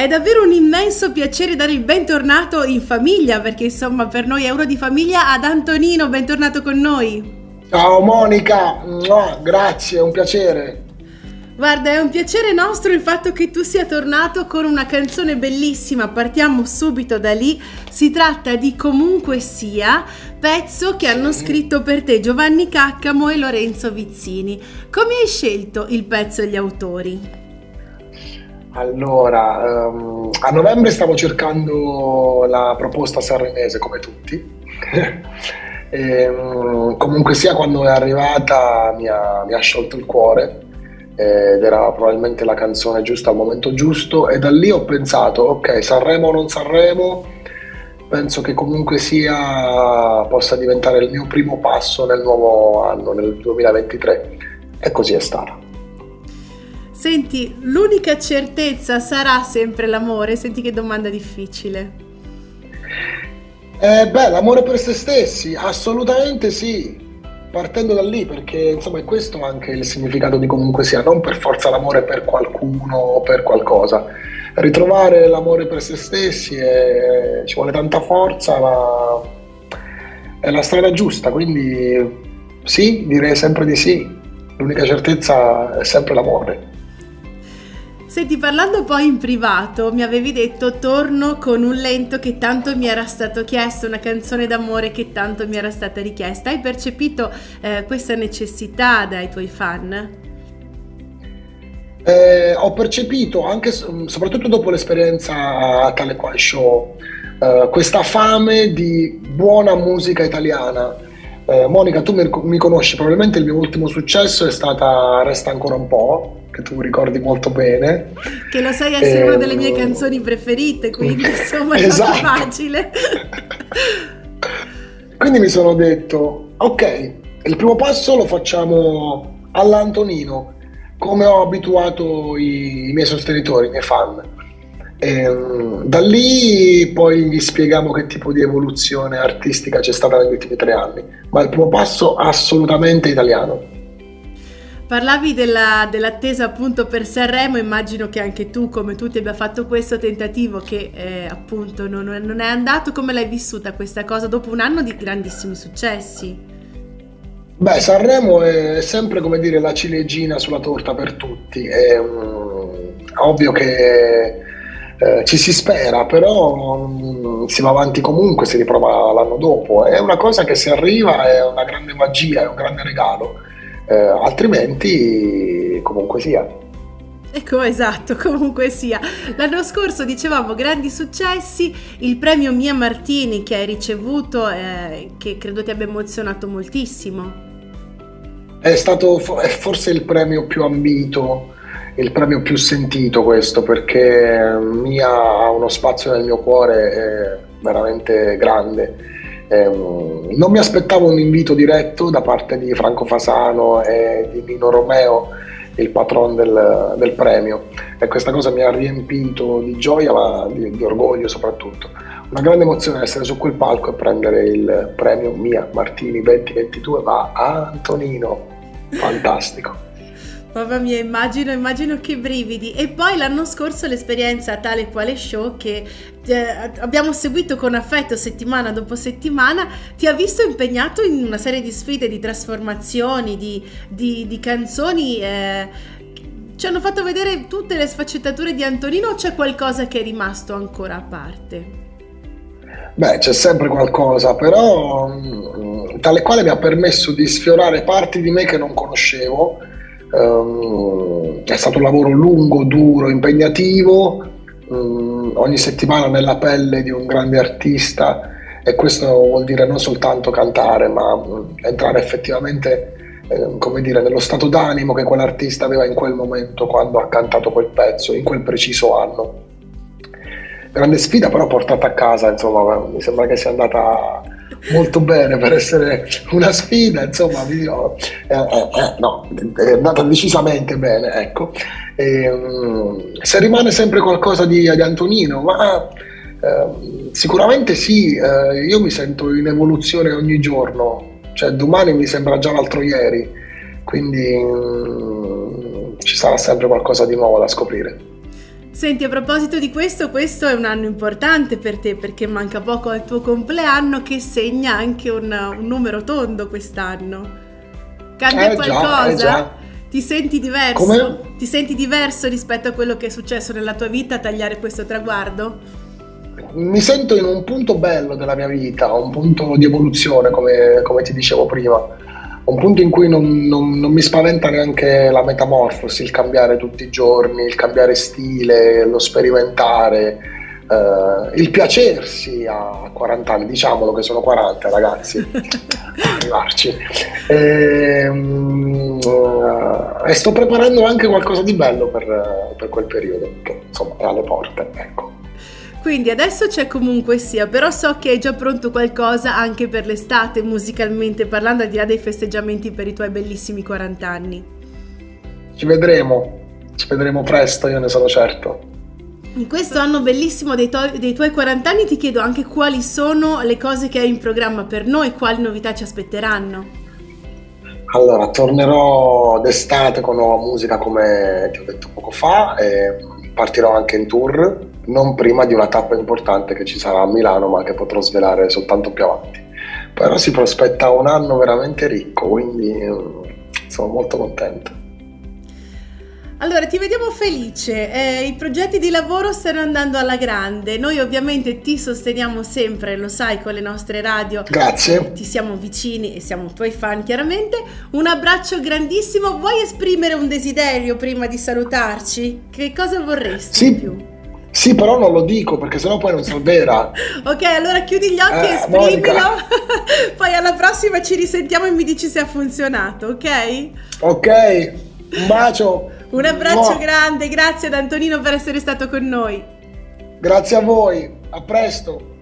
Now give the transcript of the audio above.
È davvero un immenso piacere dare il bentornato in famiglia, perché insomma per noi è uno di famiglia, ad Antonino, bentornato con noi. Ciao Monica, grazie, è un piacere. Guarda, è un piacere nostro il fatto che tu sia tornato con una canzone bellissima, partiamo subito da lì, si tratta di Comunque Sia, pezzo che hanno scritto per te Giovanni Caccamo e Lorenzo Vizzini. Come hai scelto il pezzo e gli autori? Allora, a novembre stavo cercando la proposta sanremese come tutti. Comunque sia, quando è arrivata mi ha sciolto il cuore ed era probabilmente la canzone giusta al momento giusto, e da lì ho pensato, ok, Sanremo o non Sanremo, penso che Comunque Sia possa diventare il mio primo passo nel nuovo anno, nel 2023, e così è stato. Senti, l'unica certezza sarà sempre l'amore? Senti che domanda difficile. L'amore per se stessi, assolutamente sì, partendo da lì, perché insomma è questo anche il significato di Comunque Sia, non per forza l'amore per qualcuno o per qualcosa. Ritrovare l'amore per se stessi ci vuole tanta forza, ma è la strada giusta, quindi sì, direi sempre di sì. L'unica certezza è sempre l'amore. Senti, parlando poi in privato, mi avevi detto torno con un lento che tanto mi era stato chiesto, una canzone d'amore che tanto mi era stata richiesta. Hai percepito questa necessità dai tuoi fan? Ho percepito, anche soprattutto dopo l'esperienza Tale Quale Show, questa fame di buona musica italiana. Monica, tu mi conosci, probabilmente il mio ultimo successo è stata Resta ancora un po', che tu ricordi molto bene. Che lo sai essere una delle mie canzoni preferite, quindi insomma è esatto. stato facile. Quindi mi sono detto, ok, il primo passo lo facciamo all'Antonino, come ho abituato i miei sostenitori, i miei fan. Da lì poi gli spieghiamo che tipo di evoluzione artistica c'è stata negli ultimi 3 anni, ma il primo passo assolutamente italiano. Parlavi dell'attesa appunto per Sanremo, immagino che anche tu come tutti abbia fatto questo tentativo che appunto non è andato. Come l'hai vissuta questa cosa dopo un anno di grandissimi successi? Beh, Sanremo è sempre, come dire, la ciliegina sulla torta per tutti. È ovvio che ci si spera, però si va avanti comunque, si riprova l'anno dopo. È una cosa che, se arriva, è una grande magia, è un grande regalo. Altrimenti Comunque Sia. Ecco, esatto, Comunque Sia. L'anno scorso dicevamo grandi successi, il premio Mia Martini che hai ricevuto, che credo ti abbia emozionato moltissimo. È forse il premio più ambito, il premio più sentito, questo, perché Mia ha uno spazio nel mio cuore veramente grande. Non mi aspettavo un invito diretto da parte di Franco Fasano e di Nino Romeo, il patron del premio, e questa cosa mi ha riempito di gioia, ma di orgoglio soprattutto. Una grande emozione essere su quel palco e prendere il premio Mia Martini 2022 va a Antonino. Fantastico. Mamma mia, immagino che brividi. E poi l'anno scorso l'esperienza Tale Quale Show, che abbiamo seguito con affetto settimana dopo settimana, ti ha visto impegnato in una serie di sfide, di trasformazioni, di canzoni. Ci hanno fatto vedere tutte le sfaccettature di Antonino, o c'è qualcosa che è rimasto ancora a parte? Beh, c'è sempre qualcosa, però Tale Quale mi ha permesso di sfiorare parti di me che non conoscevo. È stato un lavoro lungo, duro, impegnativo, ogni settimana nella pelle di un grande artista, e questo vuol dire non soltanto cantare, ma entrare effettivamente, come dire, nello stato d'animo che quell'artista aveva in quel momento quando ha cantato quel pezzo, in quel preciso anno. Grande sfida, però portata a casa, insomma, mi sembra che sia andata molto bene per essere una sfida, insomma, no, è andata decisamente bene, ecco. Se rimane sempre qualcosa di Antonino, ma sicuramente sì, io mi sento in evoluzione ogni giorno, cioè domani mi sembra già l'altro ieri, quindi ci sarà sempre qualcosa di nuovo da scoprire. Senti, a proposito di questo è un anno importante per te perché manca poco al tuo compleanno che segna anche un numero tondo quest'anno. Cambia qualcosa? Già. Ti senti diverso? Come? Ti senti diverso rispetto a quello che è successo nella tua vita a tagliare questo traguardo? Mi sento in un punto bello della mia vita, un punto di evoluzione, come ti dicevo prima. Un punto in cui non mi spaventa neanche la metamorfosi, il cambiare tutti i giorni, il cambiare stile, lo sperimentare, il piacersi a 40 anni, diciamolo che sono 40 ragazzi, arrivarci. E sto preparando anche qualcosa di bello per quel periodo, che insomma è alle porte, ecco. Quindi adesso c'è comunque sia, però so che hai già pronto qualcosa anche per l'estate, musicalmente parlando, al di là dei festeggiamenti per i tuoi bellissimi 40 anni. Ci vedremo presto, io ne sono certo. In questo anno bellissimo dei tuoi 40 anni ti chiedo anche quali sono le cose che hai in programma per noi, quali novità ci aspetteranno. Allora, tornerò d'estate con nuova musica come ti ho detto poco fa e partirò anche in tour, non prima di una tappa importante che ci sarà a Milano, ma che potrò svelare soltanto più avanti. Però si prospetta un anno veramente ricco, quindi sono molto contento. Allora, ti vediamo felice, i progetti di lavoro stanno andando alla grande, noi ovviamente ti sosteniamo sempre, lo sai, con le nostre radio. Grazie. Ti siamo vicini e siamo tuoi fan chiaramente, un abbraccio grandissimo, vuoi esprimere un desiderio prima di salutarci? Che cosa vorresti di più? Sì, però non lo dico perché sennò poi non si avvera. Ok, allora chiudi gli occhi e esprimilo, poi alla prossima ci risentiamo e mi dici se ha funzionato, ok? Ok, un bacio. Un abbraccio grande, grazie ad Antonino per essere stato con noi. Grazie a voi, a presto.